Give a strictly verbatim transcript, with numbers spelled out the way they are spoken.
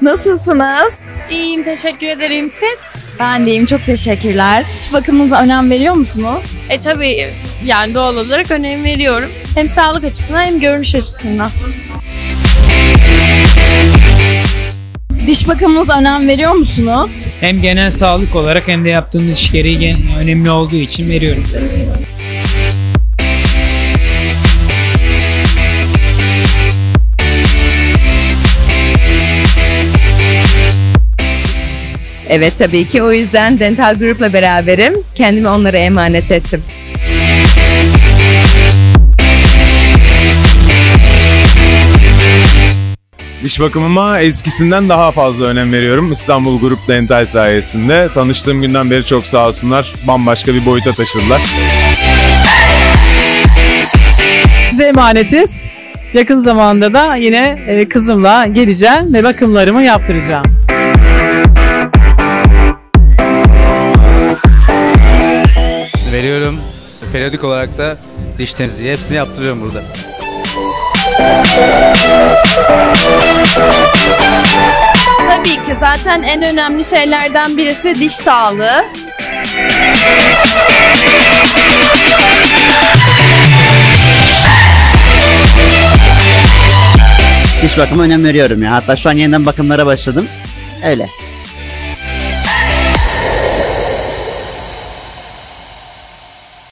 Nasılsınız? İyiyim, teşekkür ederim. Siz? Ben de iyiyim, çok teşekkürler. Diş bakımınıza önem veriyor musunuz? E tabii yani doğal olarak önem veriyorum. Hem sağlık açısından hem görünüş açısından. Diş bakımınıza önem veriyor musunuz? Hem genel sağlık olarak hem de yaptığımız iş gereği önemli olduğu için veriyorum. Evet, tabii ki o yüzden Dental Group'la beraberim. Kendimi onlara emanet ettim. Diş bakımıma eskisinden daha fazla önem veriyorum. İstanbul Grup Dental sayesinde. Tanıştığım günden beri çok sağ olsunlar. Bambaşka bir boyuta taşıdılar. Size emanetiz. Yakın zamanda da yine kızımla geleceğim ve bakımlarımı yaptıracağım. Veriyorum. Periyodik olarak da diş temizliği hepsini yaptırıyorum burada. Tabii ki zaten en önemli şeylerden birisi diş sağlığı. Diş bakımı önem veriyorum ya. Hatta şu an yeniden bakımlara başladım. Öyle.